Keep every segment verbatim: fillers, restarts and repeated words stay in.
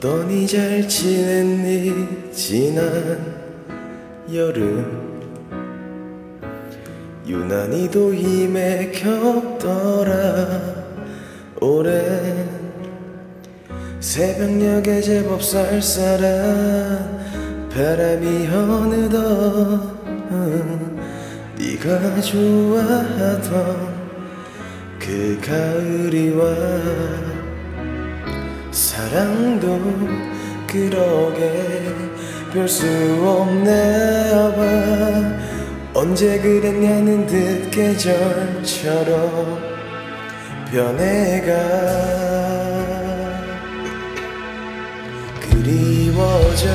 어떠니 잘 지냈니 지난 여름. 유난히도 힘에 겹더라 오랜 새벽녘에 제법 쌀쌀한 바람이 어느덧 응, 네가 좋아하던 그 가을이 와. 사랑도 그러게 별 수 없나 봐. 언제 그랬냐는 듯 계절처럼 변해가. 그리워져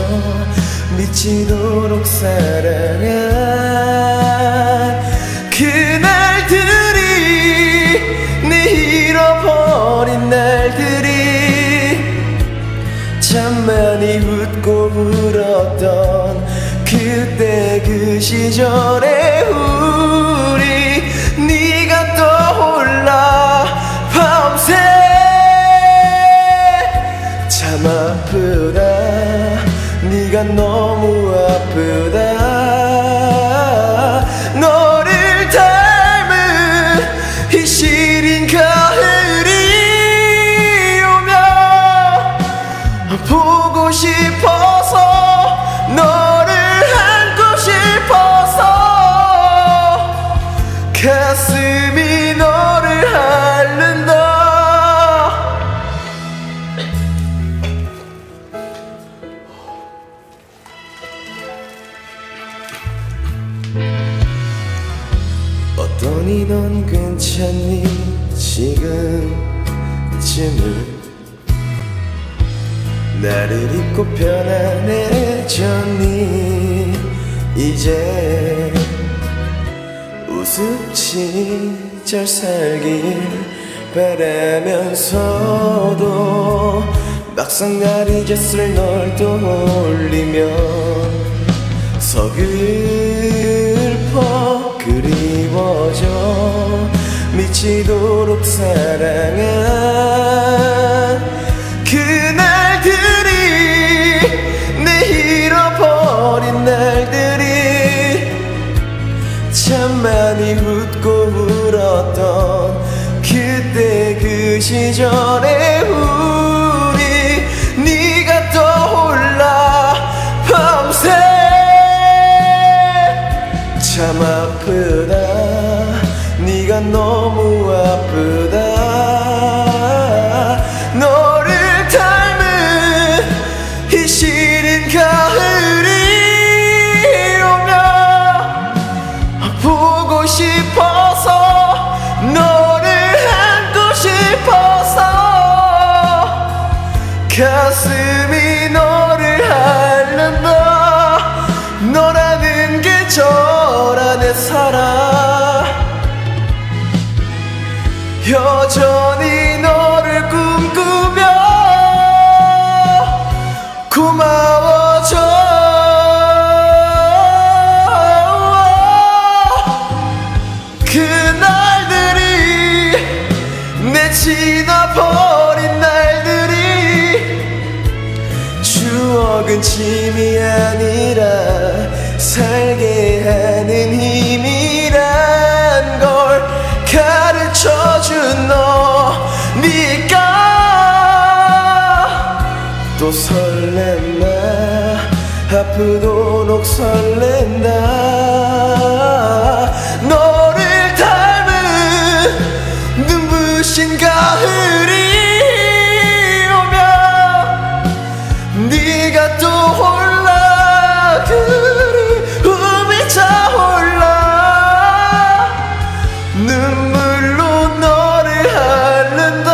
미치도록 사랑한 그날들이, 네 잃어버린 날들이 참 많이 웃고 울었던 그때 그 시절의 우리. 네가 떠올라 밤새. 참 아프다 네가 너무 아프다. 너를 닮은 이 시린 가을이 오면 보고 싶어서 너를 안고 싶어서 가슴이 너를 앓는다. 어떠니 넌 괜찮니 지금쯤은. 나를 잊고 편안해졌니 이제. 우습지 잘 살길 바라면서도 막상 날 잊었을 널 떠올리면 서글퍼. 그리워져 미치도록 사랑한 그날들이, 내 잃어버린 날들이 참 많이 웃고 울었던 그때 그 시절의 우리. 네가 떠올라 밤새. 참 아프다 네가 너무 아프다. 너를 닮은 이 시린 가을이 오면 보고 싶어서 너를 안고 싶어서 가슴이 너를 앓는다. 너라는 계절 안에 살아 여전히 너를 꿈꾸며 고마워져. 그날들이 내 지나버린 날들이 추억은 짐이 아니라 살게 하는 힘이란 걸 가르쳐준 너니까. 또 설렌다 아프도록 설렌다. 너를 닮은 눈부신 가을이 오면 네가 떠올라. 그리움이 차올라 눈물로 너를 핥는다.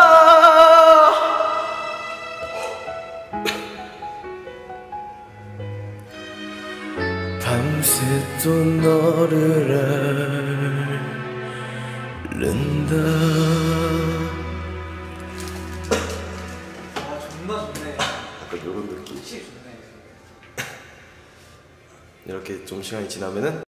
밤새 또 너를 앓는다. 아 존나 좋네. 약간 요런 느낌. 확실히 좋네. 이렇게 좀 시간이 지나면은